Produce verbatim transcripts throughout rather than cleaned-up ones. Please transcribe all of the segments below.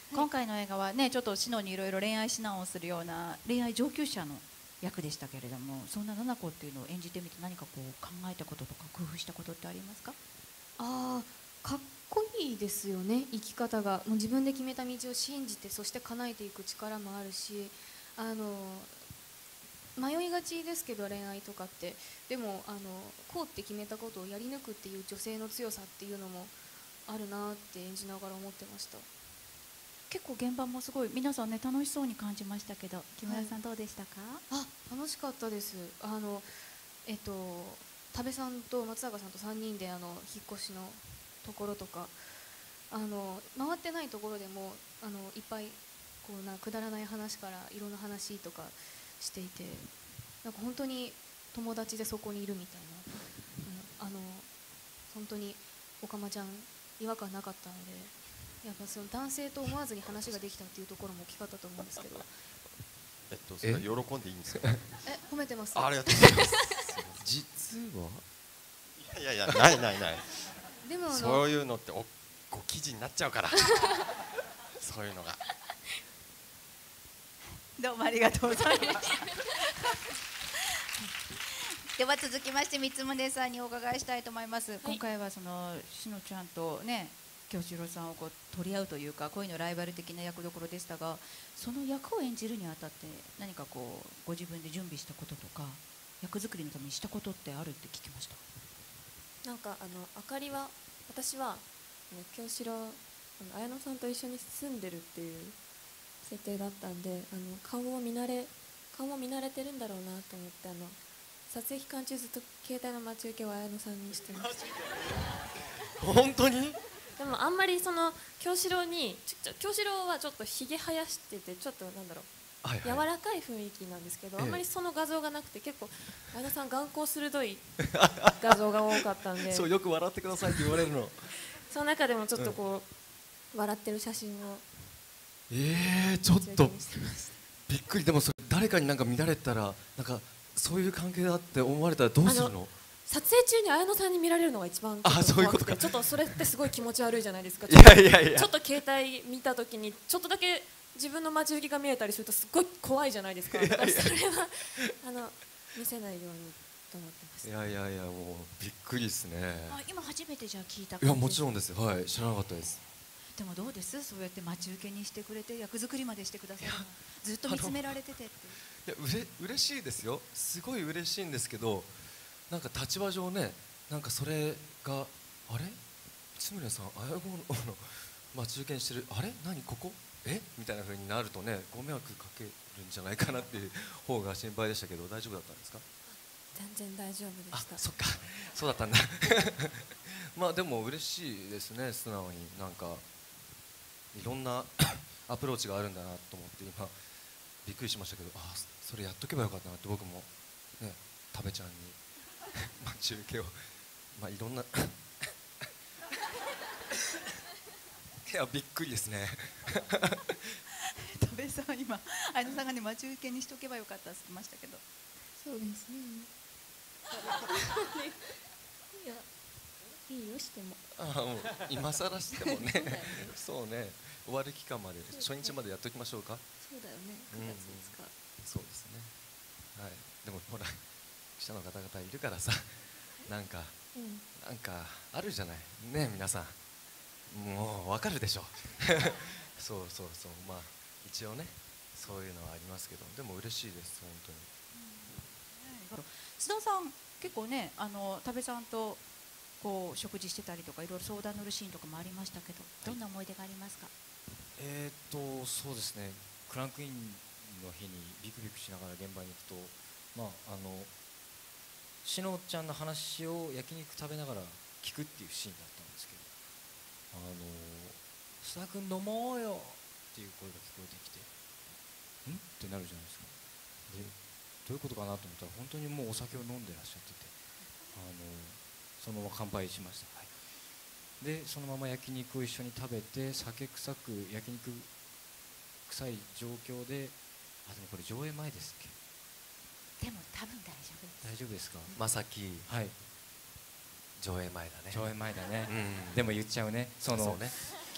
今回の映画はね、ちょっと志乃にいろいろ恋愛指南をするような恋愛上級者の役でしたけれども、そんな七子っていうのを演じてみて何かこう考えたこととか工夫したことってありますか？ ああ、かっこいいですよね。生き方がもう自分で決めた道を信じて、そして叶えていく力もあるし、あの迷いがちですけど恋愛とかって、でもあのこうって決めたことをやり抜くっていう女性の強さっていうのもあるなって演じながら思ってました。 結構現場もすごい皆さんね楽しそうに感じましたけど、木村さんどうでしたか？ あ、楽しかったです。あのえっと多部さんと松坂さんとさんにんであの引っ越しのところとか、あの回ってないところでもあのいっぱいこうなくだらない話からいろんな話とかしていて、なんか本当に友達でそこにいるみたいな、うん、あの本当におかまちゃん違和感なかったので、やっぱその男性と思わずに話ができたっていうところも大きかったと思うんですけど。 えっとそれは喜んでいいんですか？ え、褒めてます。 ありがとうございます。 実はいやいやいや、ないないない。 でもあのそういうのっておご記事になっちゃうからそういうのが。 どうもありがとうございます。では続きまして三宗さんにお伺いしたいと思います。はい、今回はそのしのちゃんとね京志郎さんをこう取り合うというか恋のライバル的な役どころでしたが、その役を演じるにあたって何かこうご自分で準備したこととか役作りのためにしたことってあるって聞きました。 なんかあのあかりは私は京志郎綾乃さんと一緒に住んでるっていう設定だったんで、あの顔を見慣れ顔を見慣れてるんだろうなと思って、あの撮影期間中ずっと携帯の待ち受けを綾乃さんにしてました。 本当に？ でもあんまりその京志郎に京志郎はちょっとひげ生やしててちょっとなんだろう、はいはい、柔らかい雰囲気なんですけど、ええ、あんまりその画像がなくて結構綾乃さん眼光鋭い画像が多かったんでそうよく笑ってくださいって言われるのその中でもちょっとこう、うん、笑ってる写真をえー、ちょっとびっくり。でもそれ誰かになんか見られたらなんかそういう関係だって思われたらどうするの？ 撮影中に綾乃さんに見られるのが一番ちょっと怖くて、ちょっとそれってすごい気持ち悪いじゃないですか。ちょっと、いやいやいやちょっと携帯見た時にちょっとだけ自分の待ち受けが見えたりするとすごい怖いじゃないですか。だからそれはあの見せないようにと思ってました。 いやいやいやもうびっくりですね。 あ、今初めてじゃあ聞いた感じですか？ いやもちろんです。はい、知らなかったです。 でもどうです？そうやって待ち受けにしてくれて役作りまでしてくださるの、ずっと見つめられててって。 いやうれ嬉しいですよ。すごい嬉しいんですけど、なんか立場上ね、なんかそれがあれ三宗さん綾子の待ち受けにしてる、あれ何ここえみたいな風になるとね、ご迷惑かけるんじゃないかなっていう方が心配でしたけど、大丈夫だったんですか？ 全然大丈夫でした。 あ、そっか、そうだったんだまあでも嬉しいですね。素直になんかいろんなアプローチがあるんだなと思って今びっくりしましたけど、あ、それやっとけばよかったなって僕もね、食べちゃんに待ち受けをまあいろんないやびっくりですね戸部さん今綾乃さんがね待ち受けにしとけばよかったって言ってましたけど。 そうですねいやいいよしても。 あもう今更してもねそうね、終わる期間まで初日までやっときましょうか。 そうだよね、くがついつか、うん、 そうですね。はい、でもほら記者の方々いるからさ、なんか、うん、なんかあるじゃないね、皆さんもうわかるでしょそうそうそう、まあ一応ねそういうのはありますけど、でも嬉しいです本当に。 須田さん結構ね、あの多部さんとこう食事してたりとかいろいろ相談乗るシーンとかもありましたけど、どんな思い出がありますか？ えーっとそうですね、クランクインの日にビクビクしながら現場に行くと、まああのしのちゃんの話を焼肉食べながら聞くっていうシーンだったんですけど、あの須田君飲もうよっていう声が聞こえてきて、んってなるじゃないですか。でどういうことかなと思ったら本当にもうお酒を飲んでらっしゃってて、あのそのまま乾杯しました。はい、でそのまま焼肉を一緒に食べて、酒臭く焼肉臭い状況で、あでもこれ上映前ですっけ？ でも多分大丈夫です。 大丈夫ですか？ まさき、 はい、 上映前だね。 上映前だね、 うん、 でも言っちゃうね。そのそうね、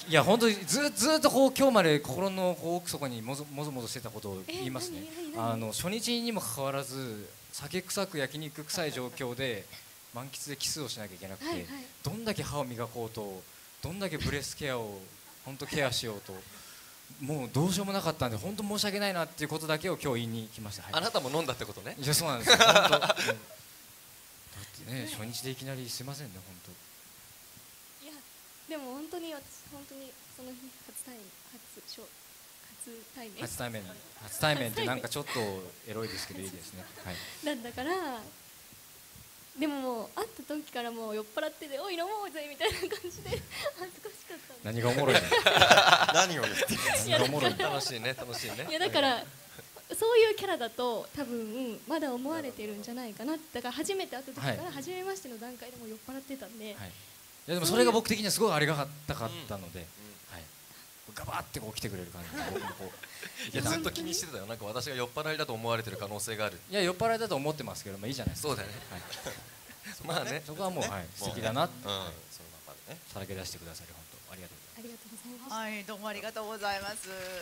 いや本当にずずっとこう今日まで心のこう奥底にもぞもぞもぞしてたことを言いますね。 え何何何あの初日にもかかわらず酒臭く焼肉臭い状況で満喫でキスをしなきゃいけなくて、 はいはいどんだけ歯を磨こうとどんだけブレスケアを本当ケアしようともうどうしようもなかったんで本当申し訳ないなっていうことだけを今日言いに来ました。はい、 あなたも飲んだってことね。 いやそうなんですよ本当。だってね初日でいきなりすいませんね本当。 いやでも本当に私本当にその日初対面初初初対面初対面初対面ってなんかちょっとエロいですけどいいですね。はい。 なんだからでももう会った時からもう酔っ払ってておい飲もうぜみたいな感じで恥ずかしかったんで何がおもろいね。 何を言ってる何がおもろいね。 楽しいね楽しいね。 いやだからそういうキャラだと多分まだ思われてるんじゃないかな。だから初めて会った時からはい初めましての段階でもう酔っ払ってたんで、 はい。いやでもそれが僕的にはすごいありがたかったので、はい。ガバってこう来てくれる感じで僕もこういやずっと気にしてたよ。なんか私が酔っ払いだと思われてる可能性がある。 いや酔っ払いだと思ってますけどまあいいじゃないですか。 そうだよね。 はい。 まあね。 そこはもうはい素敵だなってうん。 はいそのままでね。 さらけ出してくださり本当ありがとうございます。 ありがとうございました。 はい、どうもありがとうございます。